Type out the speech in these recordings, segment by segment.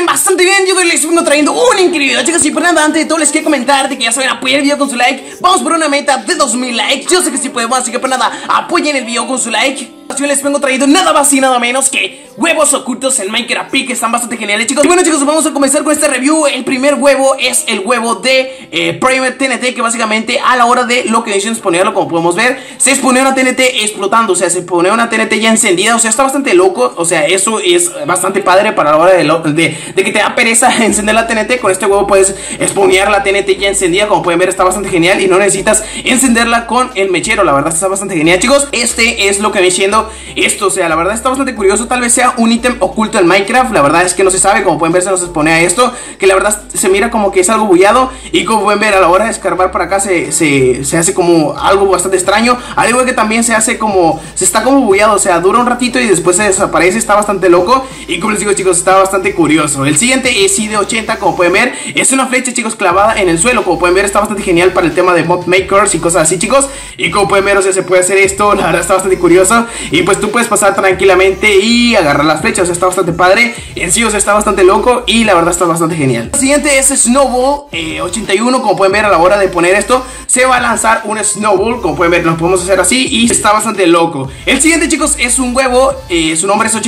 estén bastante bien. Yo les vengo trayendo un increíble video, chicos. Y por nada, antes de todo les quiero comentar de que ya saben, apoyen el video con su like. Vamos por una meta de 2000 likes. Yo sé que sí podemos, así que por nada, apoyen el video con su like. Yo les vengo trayendo nada más y nada menos que huevos ocultos en Minecraft Peak, que están bastante geniales, chicos. Y bueno, chicos, vamos a comenzar con este review. El primer huevo es el huevo de Private TNT, que básicamente a la hora de lo que deciden exponerlo, como podemos ver, se expone una TNT explotando, o sea, se expone una TNT ya encendida. O sea, está bastante loco, o sea, eso es bastante padre para la hora de que te da pereza encender la TNT. Con este huevo puedes exponer la TNT ya encendida, como pueden ver, está bastante genial y no necesitas encenderla con el mechero. La verdad está bastante genial, chicos. Este es lo que viene siendo esto, o sea, la verdad está bastante curioso. Tal vez sea un ítem oculto en Minecraft, la verdad es que no se sabe. Como pueden ver, se nos expone a esto, que la verdad se mira como que es algo bullado. Y como pueden ver, a la hora de escarbar para acá se hace como algo bastante extraño. Al igual que también se hace como, se está como bullado, o sea, dura un ratito y después se desaparece. Está bastante loco y como les digo, chicos, está bastante curioso. El siguiente es ID80, como pueden ver, es una flecha, chicos, clavada en el suelo. Como pueden ver, está bastante genial para el tema de mod makers y cosas así, chicos. Y como pueden ver, o sea, se puede hacer esto, la verdad está bastante curioso. Y pues tú puedes pasar tranquilamente y agarrar las flechas, o sea, está bastante padre. En sí, o sea, está bastante loco y la verdad está bastante genial. El siguiente es Snowball 81, como pueden ver, a la hora de poner esto, se va a lanzar un Snowball, como pueden ver, lo podemos hacer así y está bastante loco. El siguiente, chicos, es un huevo, su nombre es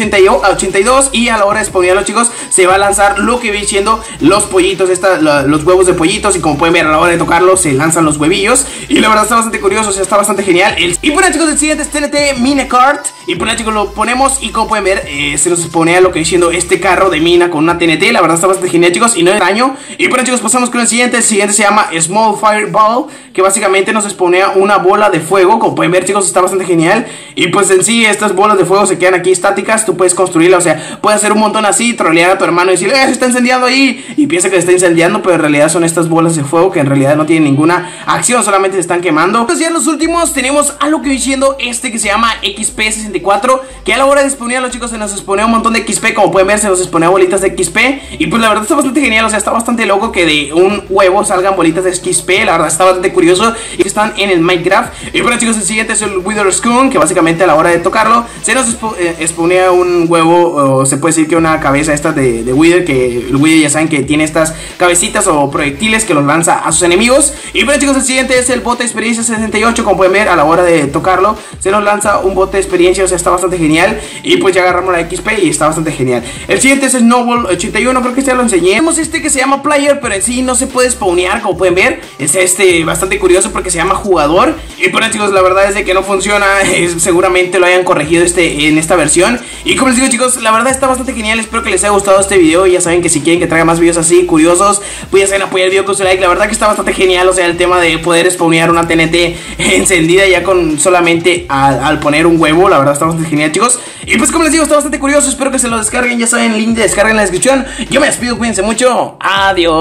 82 y a la hora de exponerlo, chicos, se va a lanzar lo que viene siendo los pollitos, los huevos de pollitos. Y como pueden ver, a la hora de tocarlo se lanzan los huevillos y la verdad está bastante curioso, o sea, está bastante genial. Y bueno, chicos, el siguiente es TNT Minecart. Y bueno, chicos, lo ponemos y como pueden ver, se nos expone a lo que viene siendo este carro de mina con una TNT. La verdad está bastante genial, chicos, y no es extraño. Y bueno, chicos, pasamos con el siguiente. El siguiente se llama Small Fireball, que básicamente nos expone a una bola de fuego. Como pueden ver, chicos, está bastante genial. Y pues en sí, estas bolas de fuego se quedan aquí estáticas. Tú puedes construirla, o sea, puedes hacer un montón así, trolear a tu hermano y decirle, se está incendiando ahí, y piensa que se está incendiando, pero en realidad son estas bolas de fuego que en realidad no tienen ninguna acción, solamente se están quemando. Entonces ya en los últimos tenemos algo que viene siendo este, que se llama XP64, que a la hora de exponerlo, chicos, se nos expone un montón de XP. Como pueden ver, se nos expone bolitas de XP. Y pues la verdad está bastante genial, o sea, está bastante loco que de un huevo salgan bolitas de XP. La verdad está bastante curioso y que están en el Minecraft. Y bueno, chicos, el siguiente es el Witherspoon, que básicamente a la hora de tocarlo se nos expone un huevo, o se puede decir que una cabeza esta de Wither, que el Wither ya saben que tiene estas cabecitas o proyectiles que los lanza a sus enemigos. Y bueno, chicos, el siguiente es el bote de experiencia 68. Como pueden ver, a la hora de tocarlo se nos lanza un bote de experiencia, o sea, está bastante genial. Y pues ya agarramos la XP y está bastante genial. El siguiente es Snowball 81, creo que ya lo enseñé. Tenemos este que se llama Player, pero en sí no se puede spawnear, como pueden ver. Es bastante curioso porque se llama jugador. Y bueno, chicos, la verdad es de que no funciona. Seguramente lo hayan corregido en esta versión. Y como les digo, chicos, la verdad está bastante genial. Espero que les haya gustado este video. Ya saben que si quieren que traiga más videos así, curiosos, pues ya saben, apoyar el video con su like. La verdad que está bastante genial, o sea, el tema de poder spawnear una TNT encendida ya con solamente al poner un huevo. La verdad está bastante genial, chicos. Y pues como les digo, está bastante curioso. Espero que se lo descarguen. Ya saben, link de descarga en la descripción. Yo me despido, cuídense mucho. Adiós.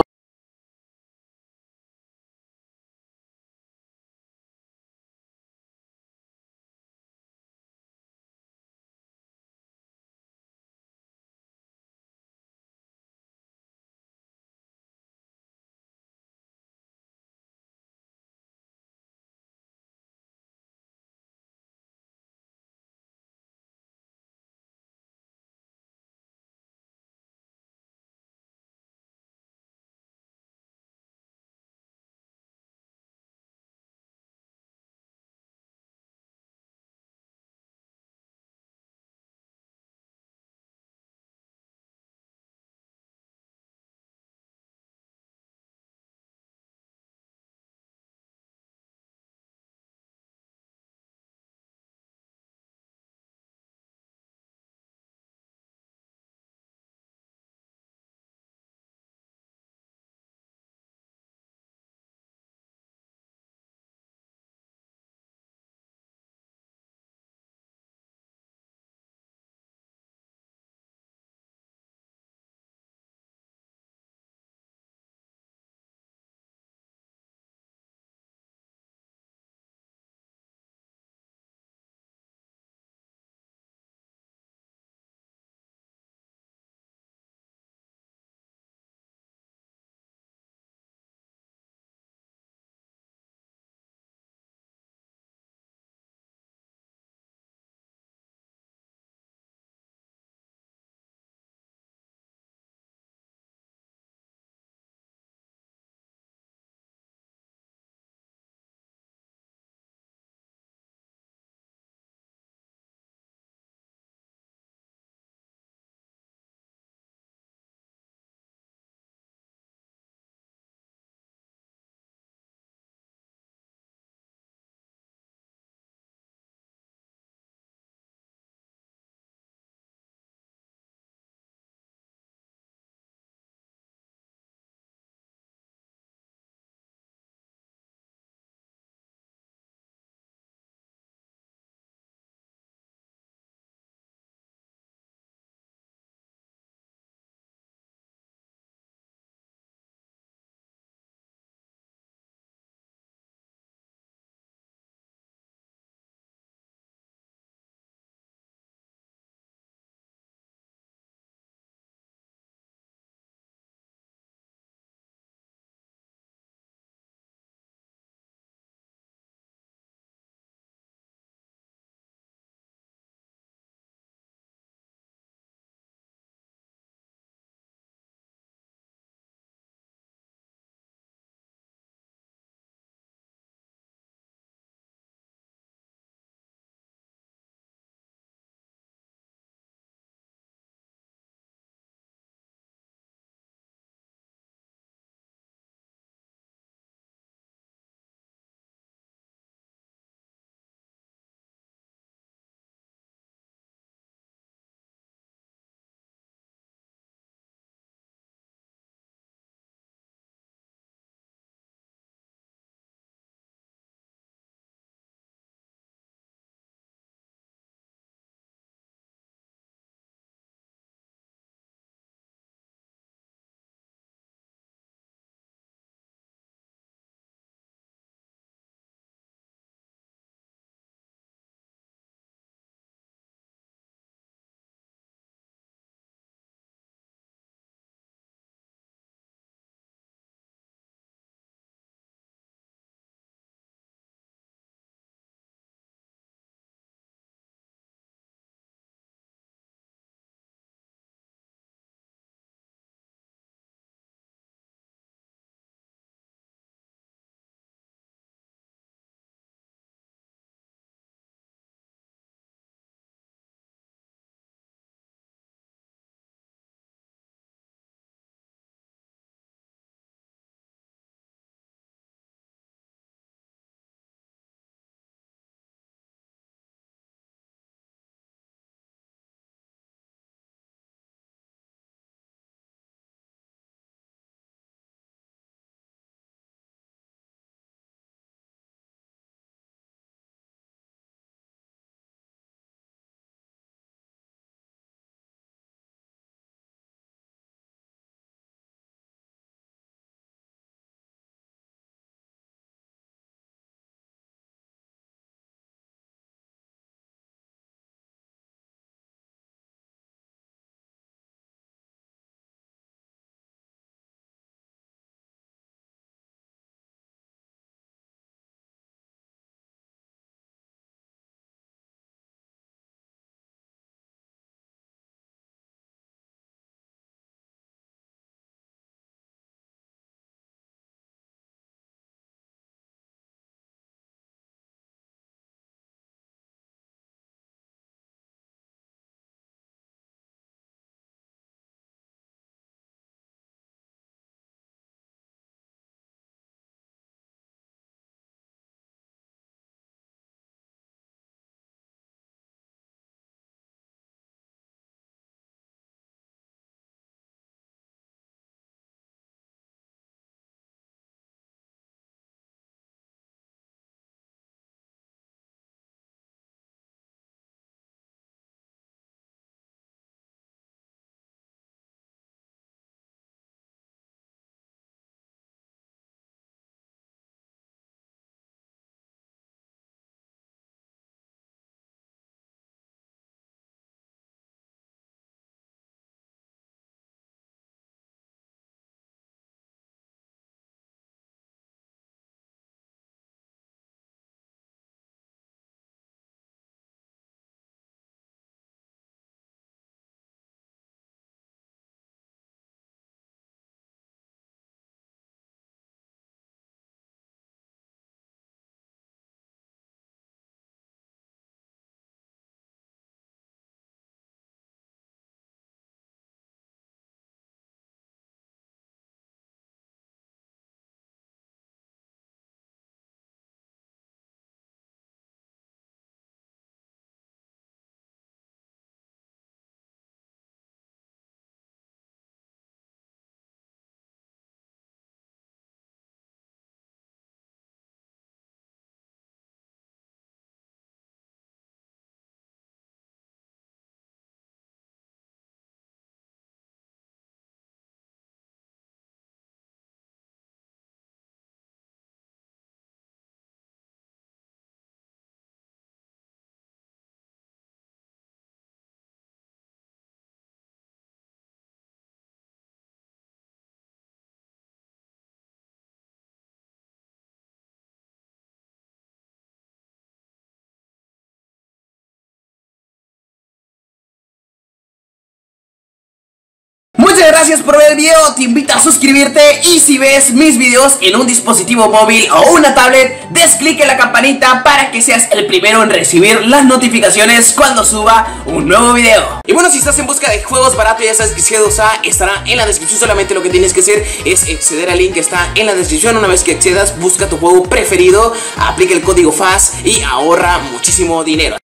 Muchas gracias por ver el video, te invito a suscribirte y si ves mis videos en un dispositivo móvil o una tablet, des clic en la campanita para que seas el primero en recibir las notificaciones cuando suba un nuevo video. Y bueno, si estás en busca de juegos baratos, ya sabes que G2A estará en la descripción. Solamente lo que tienes que hacer es acceder al link que está en la descripción. Una vez que accedas, busca tu juego preferido, aplica el código FAS y ahorra muchísimo dinero.